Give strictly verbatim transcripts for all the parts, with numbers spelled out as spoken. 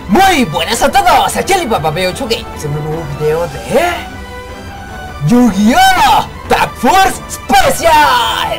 Muy buenas a todos, aquí Alibaba B ocho Games en un nuevo video de Yu-Gi-Oh! Tag Force Special.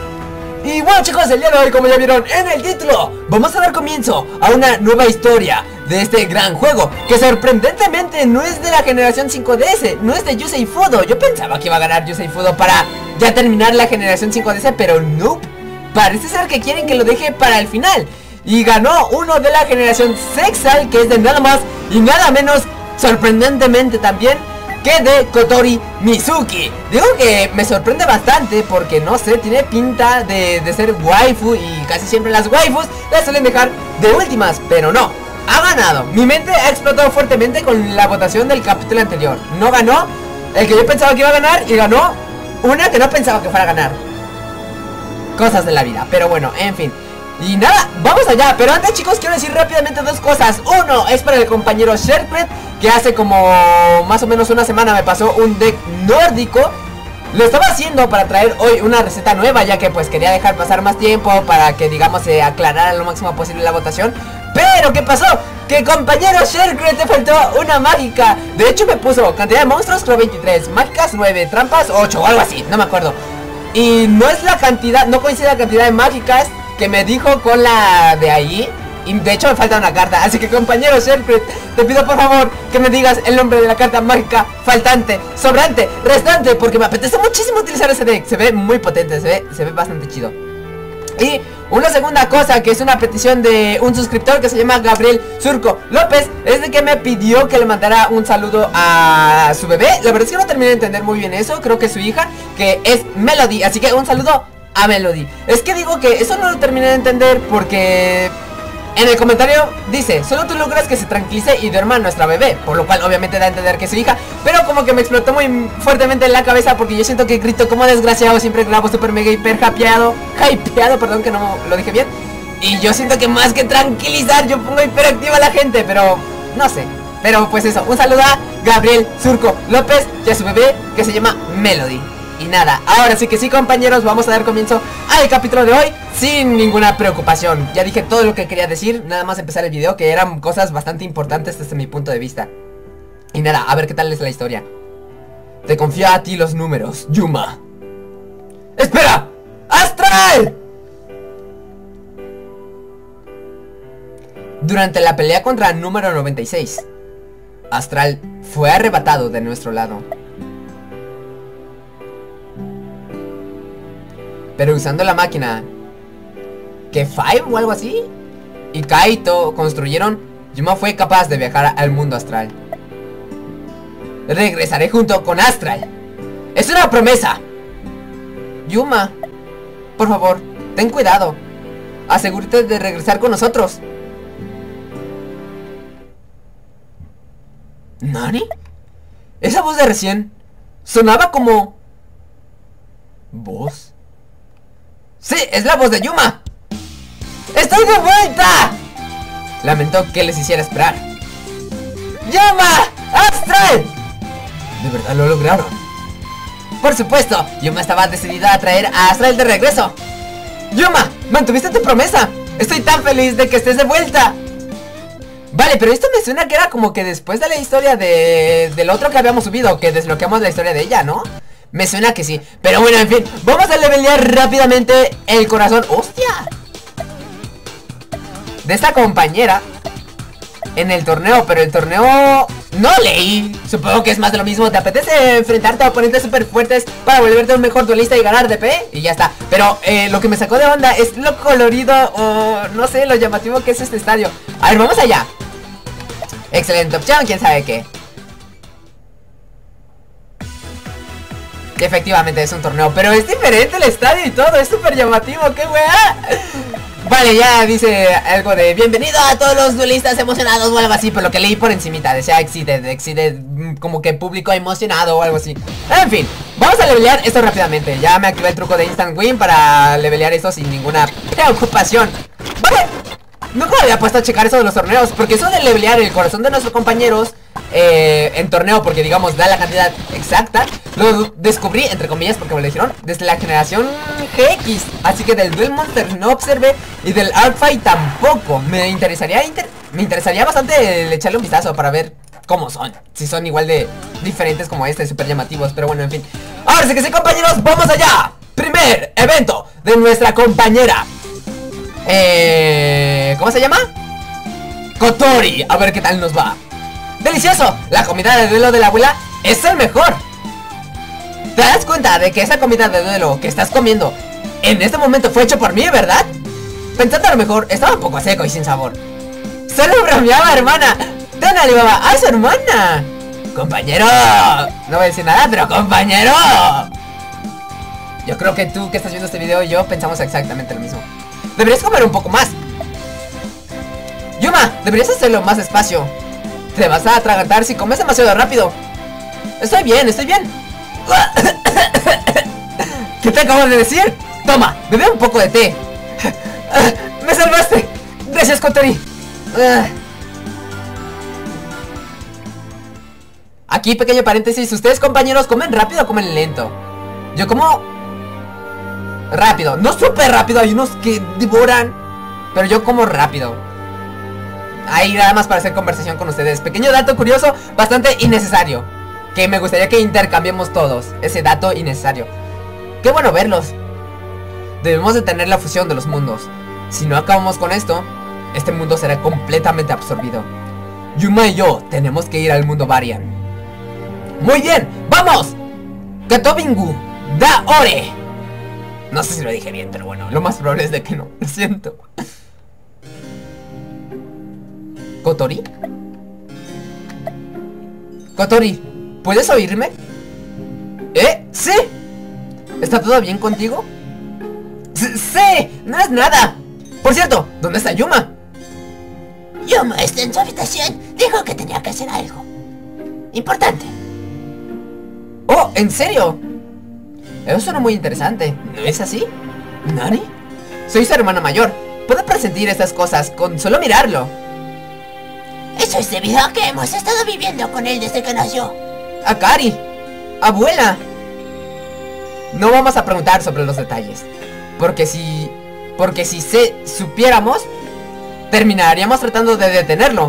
Y bueno chicos, el día de hoy, como ya vieron en el título, vamos a dar comienzo a una nueva historia de este gran juego, que sorprendentemente no es de la generación cinco D S, no es de Yusei Fudo. Yo pensaba que iba a ganar Yusei Fudo para ya terminar la generación cinco D S, pero no, parece ser que quieren que lo deje para el final. Y ganó uno de la generación Sexal, que es de nada más y nada menos, sorprendentemente también, que de Kotori Mizuki. Digo que me sorprende bastante porque no sé, tiene pinta de, de ser waifu, y casi siempre las waifus las suelen dejar de últimas, pero no, ha ganado. Mi mente ha explotado fuertemente con la votación del capítulo anterior. No ganó el que yo pensaba que iba a ganar y ganó una que no pensaba que fuera a ganar. Cosas de la vida, pero bueno, en fin. Y nada, vamos allá. Pero antes chicos, quiero decir rápidamente dos cosas. Uno es para el compañero Sherkret, que hace como más o menos una semana me pasó un deck nórdico. Lo estaba haciendo para traer hoy una receta nueva, ya que pues quería dejar pasar más tiempo para que digamos se aclarara lo máximo posible la votación. Pero ¿qué pasó? Que compañero Sherkret te faltó una mágica. De hecho me puso cantidad de monstruos, creo veintitrés, mágicas nueve, trampas ocho o algo así, no me acuerdo. Y no es la cantidad, no coincide la cantidad de mágicas que me dijo con la de ahí. Y de hecho me falta una carta. Así que compañero Sherkret, te pido por favor que me digas el nombre de la carta mágica faltante, sobrante, restante, porque me apetece muchísimo utilizar ese deck. Se ve muy potente, se ve, se ve bastante chido. Y una segunda cosa, que es una petición de un suscriptor que se llama Gabriel Surco López, es de que me pidió que le mandara un saludo a su bebé. La verdad es que no terminé de entender muy bien eso. Creo que es su hija, que es Melody. Así que un saludo a Melody. Es que digo que eso no lo terminé de entender porque en el comentario dice: solo tú logras que se tranquilice y duerma nuestra bebé, por lo cual obviamente da a entender que es su hija. Pero como que me explotó muy fuertemente en la cabeza, porque yo siento que grito como desgraciado siempre grabo super mega hiper hypeado, hypeado, perdón que no lo dije bien. Y yo siento que más que tranquilizar yo pongo hiperactiva a la gente, pero no sé. Pero pues eso, un saludo a Gabriel Surco López y a su bebé que se llama Melody. Y nada, ahora sí que sí compañeros, vamos a dar comienzo al capítulo de hoy sin ninguna preocupación. Ya dije todo lo que quería decir, nada más empezar el video, que eran cosas bastante importantes desde mi punto de vista. Y nada, a ver qué tal es la historia. Te confío a ti los números, Yuma. ¡Espera! ¡Astral! Durante la pelea contra el número noventa y seis, Astral fue arrebatado de nuestro lado. Pero usando la máquina que Five o algo así y Kaito construyeron, Yuma fue capaz de viajar al mundo astral. Regresaré junto con Astral. ¡Es una promesa! Yuma, por favor, ten cuidado. Asegúrate de regresar con nosotros. ¿Nani? Esa voz de recién sonaba como... ¿voz? ¡Sí! ¡Es la voz de Yuma! ¡Estoy de vuelta! Lamentó que les hiciera esperar. ¡Yuma! ¡Astral! ¿De verdad lo lograron? Por supuesto, Yuma estaba decidida a traer a Astral de regreso. ¡Yuma! ¡Mantuviste tu promesa! ¡Estoy tan feliz de que estés de vuelta! Vale, pero esto me suena que era como que después de la historia de... del otro que habíamos subido, que desbloqueamos la historia de ella, ¿no? Me suena que sí, pero bueno, en fin, vamos a levelear rápidamente el corazón. ¡Hostia! De esta compañera en el torneo, pero el torneo no leí. Supongo que es más de lo mismo. ¿Te apetece enfrentarte a oponentes súper fuertes para volverte un mejor duelista y ganar D P? Y ya está. Pero eh, lo que me sacó de onda es lo colorido o no sé, lo llamativo que es este estadio. A ver, vamos allá. Excelente opción, quién sabe qué. Efectivamente es un torneo, pero es diferente el estadio y todo, es súper llamativo, qué weá. Vale, ya dice algo de bienvenido a todos los duelistas emocionados o algo así, por lo que leí por encimita, decía excited, excited, como que público emocionado o algo así. En fin, vamos a levelear esto rápidamente. Ya me activé el truco de instant win para levelear esto sin ninguna preocupación. Vale, nunca me había puesto a checar eso de los torneos, porque eso de levelear el corazón de nuestros compañeros eh, en torneo, porque digamos da la cantidad exacta. Lo descubrí, entre comillas, porque me lo dijeron, desde la generación G X. Así que del Duel Monster no observé, y del Arcfight tampoco. Me interesaría inter me interesaría bastante el echarle un vistazo para ver cómo son, si son igual de diferentes como este, súper llamativos. Pero bueno, en fin, ahora sí que sí, compañeros, vamos allá. Primer evento de nuestra compañera, eh, ¿cómo se llama? Kotori. A ver qué tal nos va. ¡Delicioso! La comida de duelo de la abuela es el mejor. ¿Te das cuenta de que esa comida de duelo que estás comiendo en este momento fue hecho por mí, verdad? Pensando a lo mejor, estaba un poco seco y sin sabor. Solo bromeaba, hermana. Don Alibaba, ¡ay, su hermana! Compañero. No voy a decir nada, pero compañero. Yo creo que tú que estás viendo este video y yo pensamos exactamente lo mismo. Deberías comer un poco más. Yuma, deberías hacerlo más despacio. Te vas a atragantar si comes demasiado rápido. Estoy bien, estoy bien. ¿Qué te acabo de decir? Toma, bebe un poco de té. ¡Me salvaste! Gracias, Kotori. Aquí, pequeño paréntesis. ¿Ustedes, compañeros, comen rápido o comen lento? Yo como rápido, no súper rápido. Hay unos que devoran, pero yo como rápido. Ahí nada más para hacer conversación con ustedes. Pequeño dato curioso, bastante innecesario, que me gustaría que intercambiemos todos. Ese dato innecesario. Qué bueno verlos. Debemos de tener la fusión de los mundos. Si no acabamos con esto, este mundo será completamente absorbido. Yuma y yo tenemos que ir al mundo Varian. Muy bien, ¡vamos! Katobingu da ore. No sé si lo dije bien, pero bueno, lo más probable es de que no. Lo siento. ¿Kotori? Kotori, ¿puedes oírme? ¿Eh? ¿Sí? ¿Está todo bien contigo? ¡Sí! ¡No es nada! Por cierto, ¿dónde está Yuma? Yuma está en su habitación. Dijo que tenía que hacer algo importante. ¡Oh! ¿En serio? Eso suena muy interesante, ¿no es así? ¿Nani? Soy su hermana mayor. Puedo presentir estas cosas con solo mirarlo. Eso es debido a que hemos estado viviendo con él desde que nació. Akari, abuela. No vamos a preguntar sobre los detalles, porque si... Porque si se supiéramos, terminaríamos tratando de detenerlo.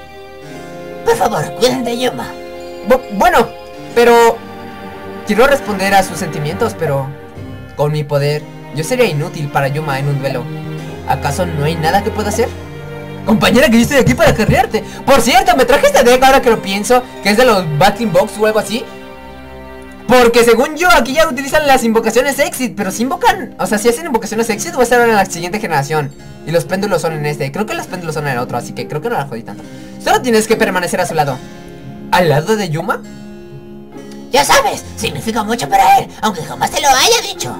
Por favor, cuiden de Yuma. Bu bueno, pero... Quiero responder a sus sentimientos, pero... Con mi poder, yo sería inútil para Yuma en un duelo. ¿Acaso no hay nada que pueda hacer? Compañera, que yo estoy aquí para carrearte. Por cierto, me traje este deck ahora que lo pienso, que es de los Battling Box o algo así. Porque según yo, aquí ya utilizan las invocaciones Exit. Pero si invocan, o sea, si hacen invocaciones Exit, va a estar en la siguiente generación. Y los péndulos son en este. Creo que los péndulos son en el otro, así que creo que no la jodí tanto. Solo tienes que permanecer a su lado. ¿Al lado de Yuma? Ya sabes, significa mucho para él, aunque jamás te lo haya dicho.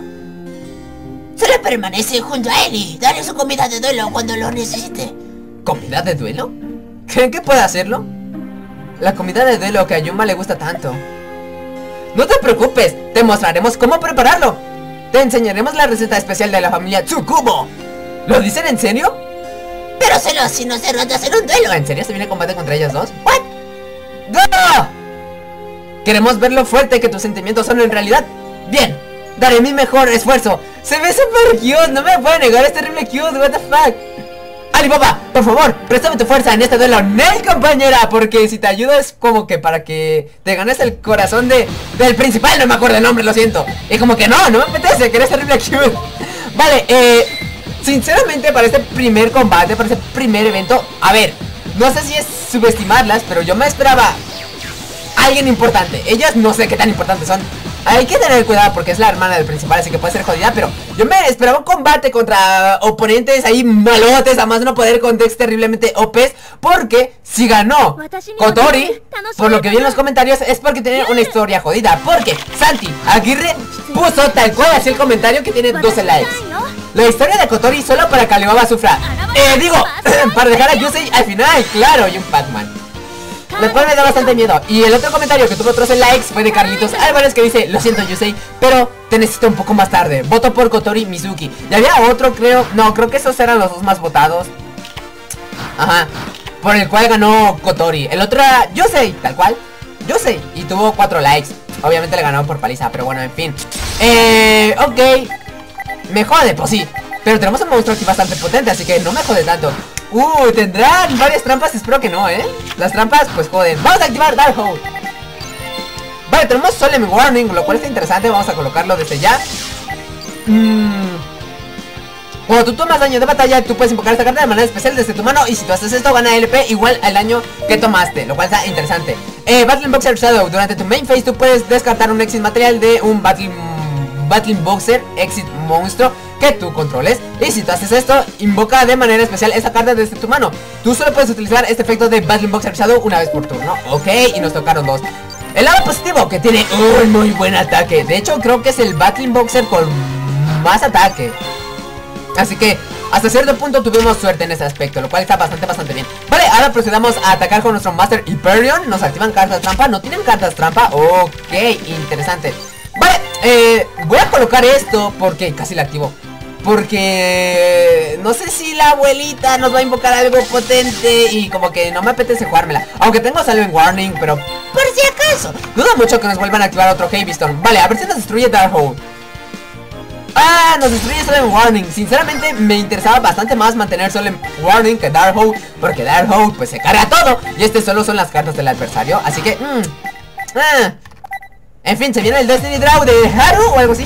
Solo permanece junto a él y dale su comida de duelo cuando lo necesite. ¿Comida de duelo? ¿Creen que puede hacerlo? La comida de duelo que a Yuma le gusta tanto. No te preocupes, te mostraremos cómo prepararlo. Te enseñaremos la receta especial de la familia Tsukumo. ¿Lo dicen en serio? Pero solo si nos derrotas en un duelo. ¿En serio se viene combate contra ellas dos? ¿What? ¡Go! Queremos ver lo fuerte que tus sentimientos son en realidad. Bien, daré mi mejor esfuerzo. Se ve súper cute, no me puedo negar, es terrible cute, what the fuck. Alibaba, por favor, préstame tu fuerza en este duelo, Nel, compañera. Porque si te ayudo es como que para que te ganes el corazón de del principal, no me acuerdo el nombre, lo siento. Y como que no, no me apetece, que eres terrible cute. Vale, eh, sinceramente para este primer combate, para este primer evento, a ver, no sé si es subestimarlas, pero yo me esperaba alguien importante. Ellas no sé qué tan importantes son. Hay que tener cuidado porque es la hermana del principal, así que puede ser jodida. Pero yo me esperaba un combate contra oponentes ahí malotes, a más no poder, con decks terriblemente O Pes. Porque si ganó Kotori, por lo que vi en los comentarios, es porque tiene una historia jodida. Porque Santi Aguirre puso tal cual así el comentario, que tiene doce likes. La historia de Kotori solo para que Alibaba sufra. Eh, digo, para dejar a Yusei al final, claro, y un Pac-Man. Lo cual me da bastante miedo. Y el otro comentario que tuvo trece likes fue de Carlitos Álvarez, que dice: lo siento, Yusei, pero te necesito un poco más tarde. Voto por Kotori Mizuki. Y había otro, creo. No, creo que esos eran los dos más votados. Ajá. por el cual ganó Kotori. El otro era Yosei, tal cual, Yosei, y tuvo cuatro likes. Obviamente le ganó por paliza, pero bueno, en fin. Eh, ok. Me jode, pues sí. Pero tenemos un monstruo aquí bastante potente, así que no me jode tanto. Uh, tendrán varias trampas, espero que no, ¿eh? Las trampas, pues joden. Vamos a activar Dark Hole. Vale, tenemos Solemn Warning, lo cual está interesante. Vamos a colocarlo desde ya. Mmm Cuando tú tomas daño de batalla, tú puedes invocar esta carta de manera especial desde tu mano. Y si tú haces esto, gana L P igual al daño que tomaste, lo cual está interesante. eh, Battling Boxer Shadow. Durante tu main phase tú puedes descartar un exit material de un Battling, Battling Boxer Exit monstruo que tú controles. Y si tú haces esto, invoca de manera especial esta carta desde tu mano. Tú solo puedes utilizar este efecto de Battling Boxer Shadow una vez por turno. Ok, y nos tocaron dos. El lado positivo, que tiene un muy buen ataque. De hecho, creo que es el Battling Boxer con más ataque. Así que hasta cierto punto tuvimos suerte en ese aspecto, lo cual está bastante, bastante bien. Vale, ahora procedamos a atacar con nuestro Master Hyperion. Nos activan cartas trampa, no tienen cartas trampa. Ok, interesante. Vale, eh, voy a colocar esto porque casi la activo. Porque no sé si la abuelita nos va a invocar algo potente y como que no me apetece jugármela. Aunque tengo Solemn Warning, pero por si acaso. Dudo mucho que nos vuelvan a activar otro Heavy Storm. Vale, a ver si nos destruye Dark Hole. Ah, nos destruye Solemn Warning. Sinceramente me interesaba bastante más mantener Solemn Warning que Dark Hole, porque Dark Hole pues se carga todo y este solo son las cartas del adversario. Así que mmm, ah. En fin, se viene el Destiny Draw de Haru o algo así.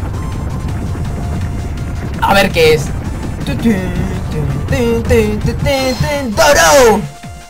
A ver qué es. ¡Doro!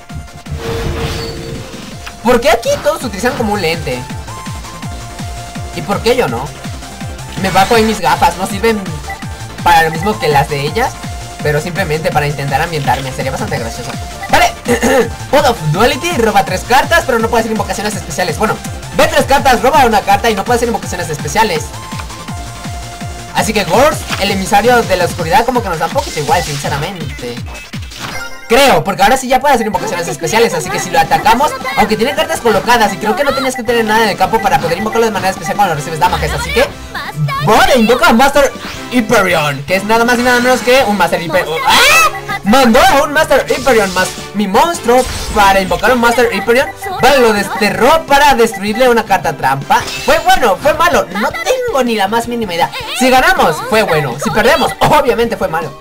¿Por qué aquí todos utilizan como un lente? ¿Y por qué yo no? Me bajo en mis gafas, no sirven para lo mismo que las de ellas, pero simplemente para intentar ambientarme. Sería bastante gracioso. Vale, Pod of Duality, roba tres cartas, pero no puede hacer invocaciones especiales. Bueno, ve tres cartas, roba una carta y no puede hacer invocaciones especiales. Así que Gors, el emisario de la oscuridad, como que nos da un poquito igual, sinceramente. Creo, porque ahora sí ya puede hacer invocaciones especiales. Así que si lo atacamos, aunque tiene cartas colocadas, y creo que no tienes que tener nada en el campo para poder invocarlo de manera especial cuando recibes damages. Así que vale, invoca a Master Hyperion, que es nada más y nada menos que un Master Hyperion. ¡Ah! Mandó a un Master Hyperion más mi monstruo para invocar a un Master Hyperion. Vale, lo desterró para destruirle una carta trampa. Fue bueno, fue malo, no tengo ni la más mínima idea. Si ganamos, fue bueno. Si perdemos, obviamente fue malo.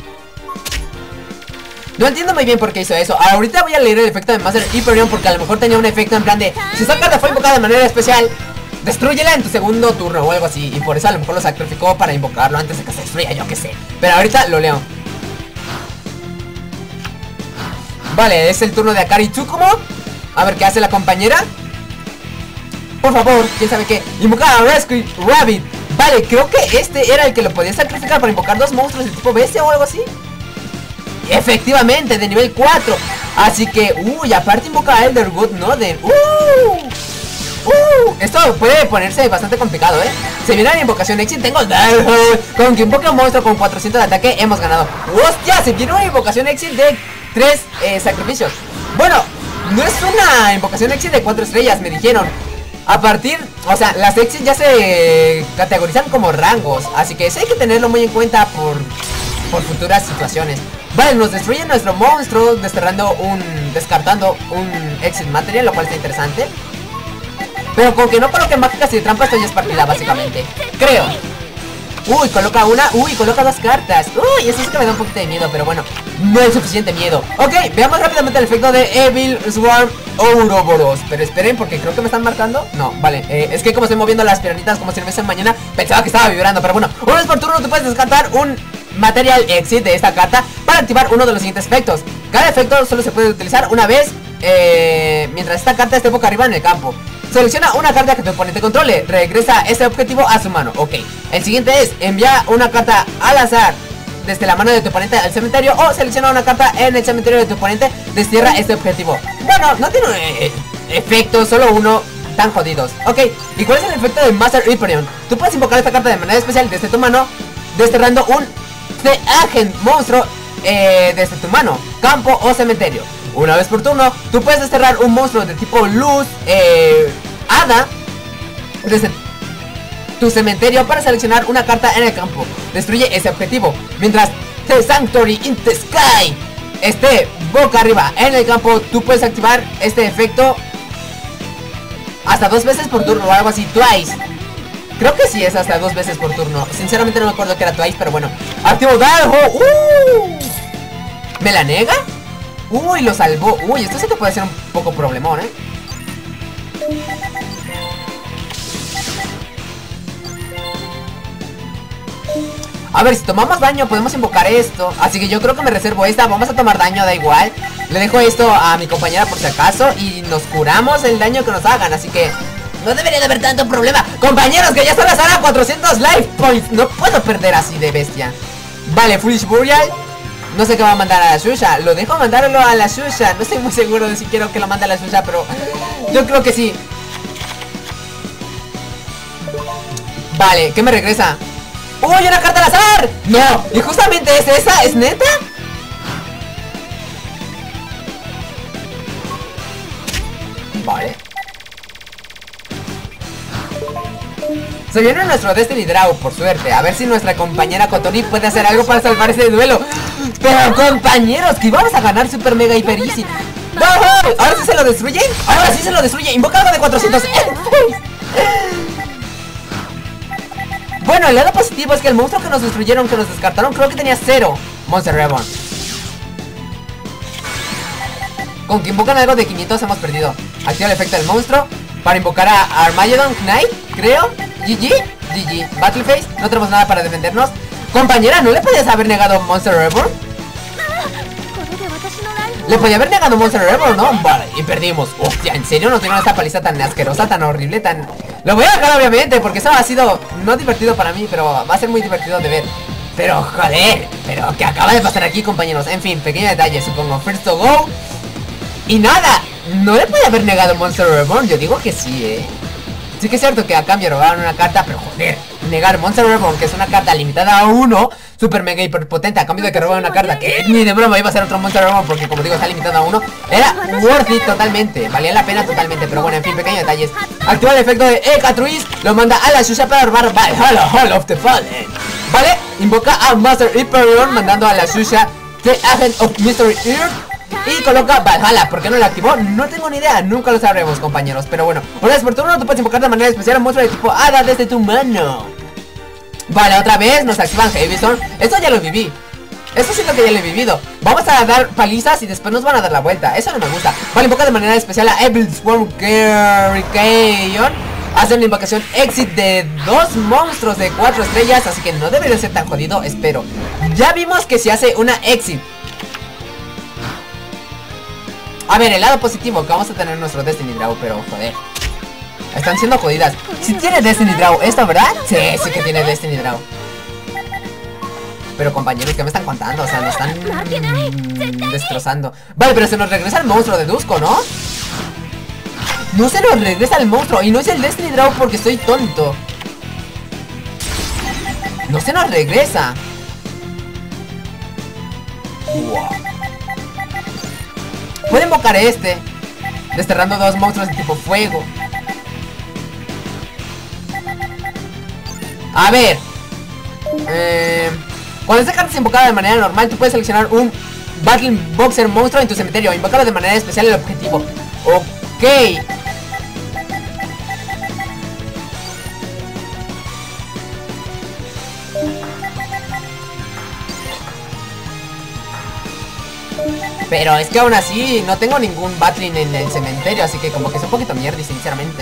No entiendo muy bien por qué hizo eso. Ahorita voy a leer el efecto de Master Hyperion, porque a lo mejor tenía un efecto en plan de: si esa carta fue invocada de manera especial, destrúyela en tu segundo turno o algo así. Y por eso a lo mejor lo sacrificó para invocarlo antes de que se destruya, yo qué sé. Pero ahorita lo leo. Vale, es el turno de Akari Tsukumo. A ver qué hace la compañera. Por favor, quién sabe qué. Invocar a Rescue Rabbit. Vale, creo que este era el que lo podía sacrificar para invocar dos monstruos de tipo bestia o algo así. Efectivamente, de nivel cuatro. Así que, uy, aparte invoca a Elderwood Noden. Uh, uh, esto puede ponerse bastante complicado, ¿eh? Se viene la invocación exit, tengo Dark Hole. Con que invoque un monstruo con cuatrocientos de ataque, hemos ganado. ¡Hostia! Se viene una invocación exit de tres eh, sacrificios. Bueno, no es una invocación exit de cuatro estrellas, me dijeron. A partir, o sea, las exits ya se categorizan como rangos. Así que eso hay que tenerlo muy en cuenta por, por futuras situaciones. Vale, nos destruye nuestro monstruo desterrando un, descartando un exit material, lo cual está interesante. Pero con que no coloque mágicas y trampas, esto ya es partida básicamente, creo. Uy, coloca una, uy, coloca dos cartas. Uy, eso es que me da un poquito de miedo, pero bueno, no es suficiente miedo. Ok, veamos rápidamente el efecto de Evil Swarm Ouroboros. Pero esperen, porque creo que me están marcando. No, vale, eh, es que como estoy moviendo las piernitas como si no fuese mañana, pensaba que estaba vibrando. Pero bueno, una vez por turno tú puedes descartar un Material Exit de esta carta para activar uno de los siguientes efectos. Cada efecto solo se puede utilizar una vez eh, mientras esta carta esté boca arriba en el campo. Selecciona una carta que tu oponente controle. Regresa ese objetivo a su mano. Ok. El siguiente es: envía una carta al azar desde la mano de tu oponente al cementerio, o selecciona una carta en el cementerio de tu oponente. Destierra este objetivo. Bueno, no tiene eh, efecto, solo uno. Tan jodidos. Ok. ¿Y cuál es el efecto de Master Hyperion? Tú puedes invocar esta carta de manera especial desde tu mano, desterrando un Agent monstruo eh, desde tu mano, campo o cementerio. Una vez por turno, tú puedes desterrar un monstruo de tipo luz, eh, hada, desde tu cementerio para seleccionar una carta en el campo. Destruye ese objetivo. Mientras The Sanctuary in the Sky esté boca arriba en el campo, tú puedes activar este efecto hasta dos veces por turno o algo así, twice. Creo que sí es hasta dos veces por turno. Sinceramente no me acuerdo que era twice, pero bueno. Activo Darjo. Uh. ¿Me la nega? Uy, lo salvó. Uy, esto sí que puede ser un poco problemón, ¿eh? A ver, si tomamos daño podemos invocar esto. Así que yo creo que me reservo esta. Vamos a tomar daño, da igual. Le dejo esto a mi compañera por si acaso. Y nos curamos el daño que nos hagan. Así que no debería de haber tanto problema. Compañeros, que ya son las ahora cuatrocientos life points. No puedo perder así de bestia. Vale, Foolish Burial. No sé qué va a mandar a la Xuxa. Lo dejo mandarlo a la Xuxa. No estoy muy seguro de si quiero que lo mande a la Xuxa, pero yo creo que sí. Vale, ¿qué me regresa? ¡Uy, una carta al azar! ¡No! ¿Y justamente es esa? ¿Es neta? Vale. Se viene nuestro Destiny Draw, por suerte. A ver si nuestra compañera Kotori puede hacer algo para salvar ese duelo. Pero compañeros, que vamos a ganar super mega hiper easy. ¡No! ¿Ahora sí se lo destruye? ¡Ahora sí se lo destruye! Invoca algo de cuatrocientos. Bueno, el lado positivo es que el monstruo que nos destruyeron, que nos descartaron, creo que tenía cero Monster Reborn. Con que invocan algo de quinientos hemos perdido. Activa el efecto del monstruo para invocar a Armageddon Knight, creo. G G, G G, Battleface, no tenemos nada para defendernos. Compañera, ¿no le podías haber negado Monster Reborn? Le podía haber negado Monster Reborn, ¿no? Vale, y perdimos. Hostia, ¿en serio nos dieron esta paliza tan asquerosa, tan horrible, tan... Lo voy a dejar obviamente, porque eso ha sido no divertido para mí, pero va a ser muy divertido de ver. Pero joder, pero ¿qué acaba de pasar aquí, compañeros? En fin, pequeño detalle, supongo. First to go. Y nada, no le podía haber negado Monster Reborn, yo digo que sí, eh. Sí que es cierto que a cambio robaron una carta, pero joder, negar Monster Reborn, que es una carta limitada a uno, super mega hiper potente, a cambio de que roban una carta que ni de broma iba a ser otro Monster Reborn, porque como digo está limitada a uno, era worth it totalmente, valía la pena totalmente. Pero bueno, en fin, pequeños detalles. Activa el efecto de Ecatruis, lo manda a la Xuxa para robar Valhalla Hall of the Fallen. Vale, invoca a Master Hyperion, mandando a la Xuxa The Agent of Mystery Earth. Y coloca Valhalla. ¿Por qué no lo activó? No tengo ni idea, nunca lo sabremos, compañeros. Pero bueno, una vez por turno tú puedes invocar de manera especial a un monstruo de tipo hada desde tu mano. Vale, otra vez nos activan Heavy Storm. Esto ya lo viví. Esto siento que ya lo he vivido. Vamos a dar palizas y después nos van a dar la vuelta. Eso no me gusta. Vale, invoca de manera especial a Evil Swarm Carrication. Hace una invocación exit de dos monstruos de cuatro estrellas, así que no debería ser tan jodido, espero. Ya vimos que se hace una exit. A ver, el lado positivo, que vamos a tener nuestro Destiny Draw, pero joder, están siendo jodidas. Si tiene Destiny Draw esto, ¿verdad? Sí, sí que tiene Destiny Draw. Pero compañeros, ¿qué me están contando? O sea, nos están mmm, destrozando. Vale, pero se nos regresa el monstruo de Dusko, ¿no? No se nos regresa el monstruo. Y no es el Destiny Draw porque estoy tonto. No se nos regresa. Wow. Puede invocar este, desterrando dos monstruos de tipo fuego. A ver, eh, cuando esta carta es invocada de manera normal, tú puedes seleccionar un Battle Boxer monstruo en tu cementerio, invocarlo de manera especial el objetivo. Ok. Pero es que aún así no tengo ningún Battling en el cementerio, así que como que es un poquito mierda, sinceramente.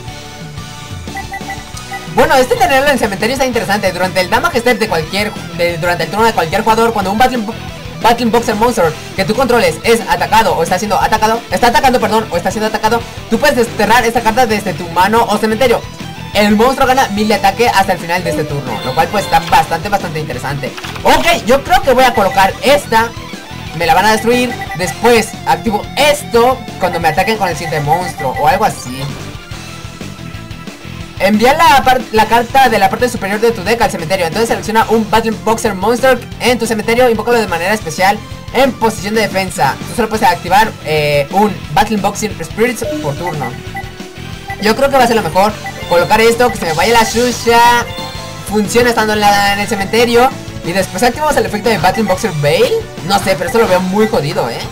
Bueno, este tenerlo en el cementerio está interesante. Durante el damage step de cualquier de, durante el turno de cualquier jugador, cuando un Battling, Battling Boxer Monster que tú controles es atacado o está siendo atacado, está atacando, perdón, o está siendo atacado, tú puedes desterrar esta carta desde tu mano o cementerio. El monstruo gana mil de ataque hasta el final de este turno, lo cual pues está bastante, bastante interesante. Ok, yo creo que voy a colocar esta. Me la van a destruir. Después activo esto cuando me ataquen con el siguiente monstruo o algo así. Envía la, la carta de la parte superior de tu deck al cementerio. Entonces selecciona un Battle Boxer Monster en tu cementerio, invócalo de manera especial en posición de defensa. Tú solo puedes activar eh, un Battle Boxer Spirits por turno. Yo creo que va a ser lo mejor colocar esto, que se me vaya la Xuxa. Funciona estando en, la, en el cementerio. Y después activamos el efecto de Battle Boxer Veil. No sé, pero esto lo veo muy jodido, ¿eh?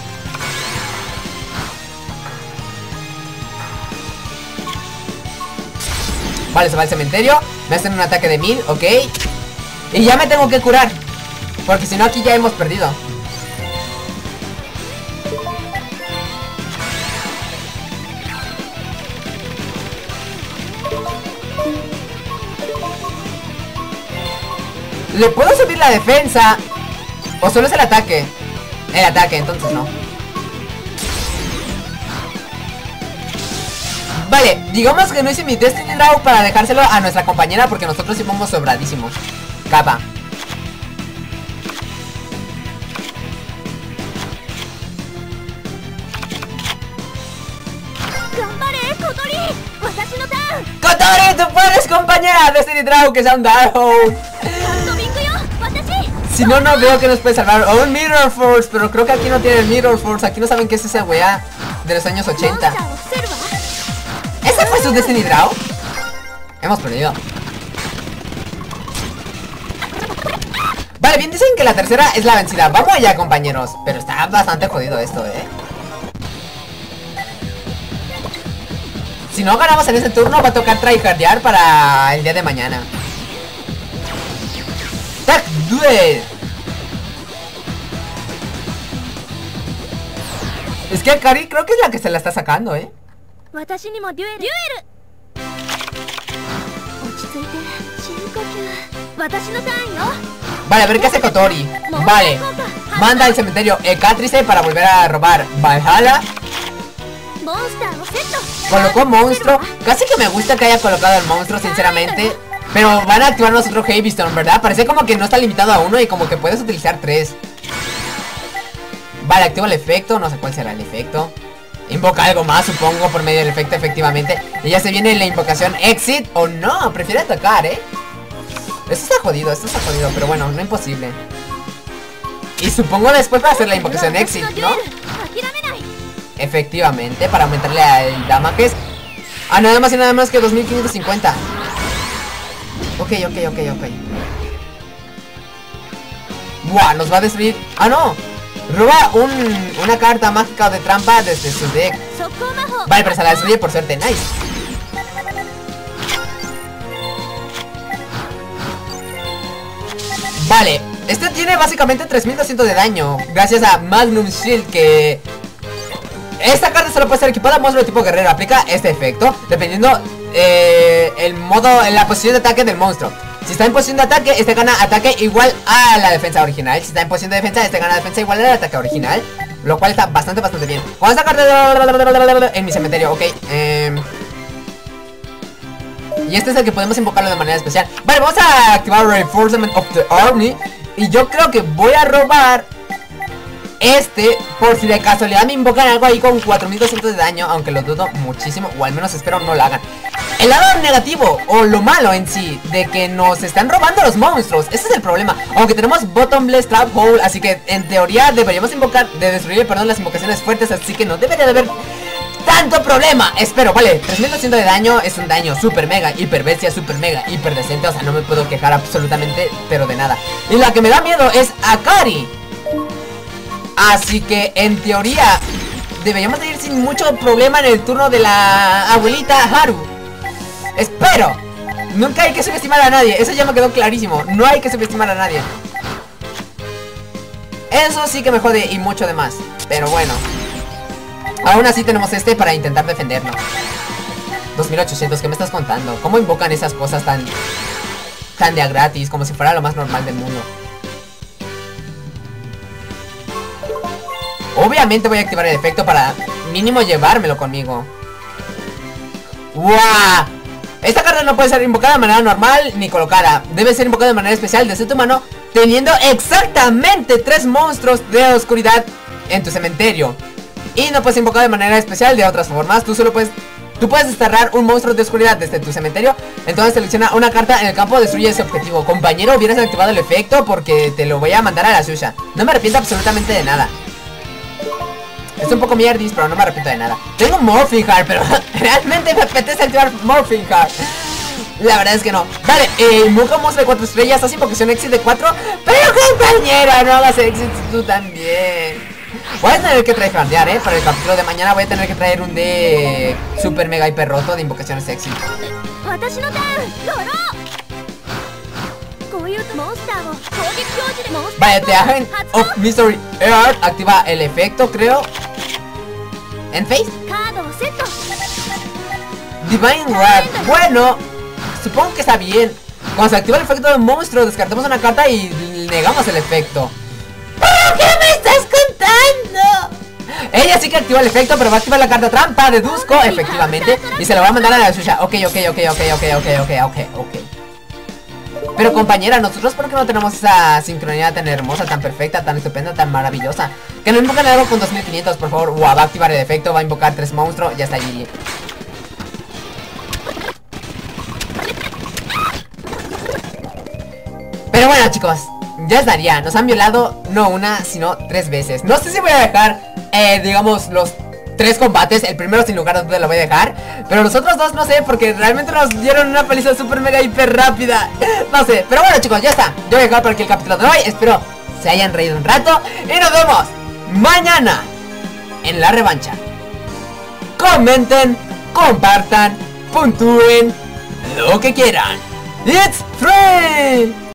Vale, se va al cementerio. Me hacen un ataque de mil, ok. Y ya me tengo que curar, porque si no aquí ya hemos perdido. ¿Le puedo subir la defensa? ¿O solo es el ataque? El ataque, entonces no. Vale, digamos que no hice mi Destiny Draw para dejárselo a nuestra compañera, porque nosotros íbamos sobradísimos. Capa. ¡Kotori, tú puedes, compañera! Destiny Draw, que sea un Darkhold. Si no, no veo que nos puede salvar. O un Mirror Force, pero creo que aquí no tiene el Mirror Force. Aquí no saben qué es esa weá de los años ochenta. ¿Ese fue su Destiny Draw? Hemos perdido. Vale, bien dicen que la tercera es la vencida. Vamos allá, compañeros. Pero está bastante jodido esto, eh. Si no ganamos en ese turno, va a tocar tryhardear para el día de mañana. ¡Tac Duel! Es que Akari creo que es la que se la está sacando, eh. Vale, a ver qué hace Kotori. Vale, manda al cementerio Ekatrice para volver a robar Valhalla. Colocó monstruo. Casi que me gusta que haya colocado el monstruo, sinceramente. Pero van a activarnos otro Heavy Stone, ¿verdad? Parece como que no está limitado a uno y como que puedes utilizar tres. Vale, activo el efecto. No sé cuál será el efecto. Invoca algo más, supongo, por medio del efecto, efectivamente. Y ya se viene la invocación Exit. O no, prefiere atacar, ¿eh? Esto está jodido, esto está jodido. Pero bueno, no imposible. Y supongo después va a hacer la invocación Exit, ¿no? Efectivamente, para aumentarle al damage. Ah, nada más y nada más que dos mil quinientos cincuenta. Ok, ok, ok, ok. Buah, nos va a destruir. Ah, no. Roba un, una carta mágica o de trampa desde su deck. Vale, pero se la destruye por suerte. Nice. Vale, este tiene básicamente tres mil doscientos de daño, gracias a Magnum Shield, que... Esta carta solo puede ser equipada a monstruo de tipo guerrero. Aplica este efecto dependiendo eh, el modo, en la posición de ataque del monstruo. Si está en posición de ataque, este gana ataque igual a la defensa original. Si está en posición de defensa, este gana defensa igual al ataque original, lo cual está bastante, bastante bien. Con esta carta en mi cementerio, ok. eh, Y este es el que podemos invocarlo de manera especial. Vale, vamos a activar Reinforcement of the Army. Y yo creo que voy a robar este, por si de casualidad me invocan algo ahí con cuatro mil doscientos de daño, aunque lo dudo muchísimo, o al menos espero no lo hagan. El lado negativo, o lo malo en sí, de que nos están robando los monstruos, ese es el problema. Aunque tenemos Bottomless Trap Hole, así que en teoría deberíamos invocar, de destruir, perdón, las invocaciones fuertes, así que no debería de haber tanto problema. Espero, vale, tres mil doscientos de daño es un daño super mega, hiper bestia, super mega, hiper decente, o sea, no me puedo quejar absolutamente, pero de nada. Y la que me da miedo es Akari. Así que en teoría deberíamos de ir sin mucho problema en el turno de la abuelita Haru. Espero. Nunca hay que subestimar a nadie, eso ya me quedó clarísimo. No hay que subestimar a nadie. Eso sí que me jode y mucho de más. Pero bueno, aún así tenemos este para intentar defendernos. Dos mil ochocientos, ¿qué me estás contando? ¿Cómo invocan esas cosas tan Tan de a gratis, como si fuera lo más normal del mundo? Obviamente voy a activar el efecto para mínimo llevármelo conmigo. ¡Wow! Esta carta no puede ser invocada de manera normal ni colocada. Debe ser invocada de manera especial desde tu mano, teniendo exactamente tres monstruos de oscuridad en tu cementerio. Y no puedes invocar de manera especial de otras formas. Tú solo puedes... Tú puedes desterrar un monstruo de oscuridad desde tu cementerio. Entonces selecciona una carta en el campo, destruye ese objetivo. Compañero, hubieras activado el efecto porque te lo voy a mandar a la suya. No me arrepiento absolutamente de nada. Es un poco mierdis, pero no me arrepiento de nada. Tengo Morphing Heart, pero realmente me apetece activar Morphing Heart. La verdad es que no. Vale, eh, Muka monstruo de cuatro estrellas, hace invocación exit de cuatro. Pero compañera, no hagas exit tú también. Voy a tener que tradefandear, eh. Para el capítulo de mañana voy a tener que traer un de super mega hiper roto de invocaciones exit. Vaya, The Agent of Mystery Earth activa el efecto, creo. En face. Divine Wrath. Bueno, supongo que está bien. Cuando se activa el efecto de monstruo, descartamos una carta y negamos el efecto. ¿Pero qué me estás contando? Ella sí que activa el efecto, pero va a activar la carta trampa, deduzco, efectivamente. Y se la va a mandar a la suya. Ok, ok, ok, ok, ok, ok, ok, ok, ok. Pero compañera, nosotros ¿por qué no tenemos esa sincronía tan hermosa, tan perfecta, tan estupenda, tan maravillosa? Que no invocan algo con dos mil quinientos, por favor. Wow, va a activar el efecto, va a invocar tres monstruos, ya está allí. Pero bueno, chicos, ya estaría. Nos han violado no una, sino tres veces. No sé si voy a dejar, eh, digamos, los tres combates. El primero sin lugar a dudas lo voy a dejar. Pero los otros dos no sé, porque realmente nos dieron una paliza super mega hiper rápida. No sé, pero bueno, chicos, ya está. Yo voy a dejar por aquí el capítulo de hoy. Espero se hayan reído un rato. Y nos vemos mañana en la revancha. Comenten, compartan, puntúen lo que quieran. It's free.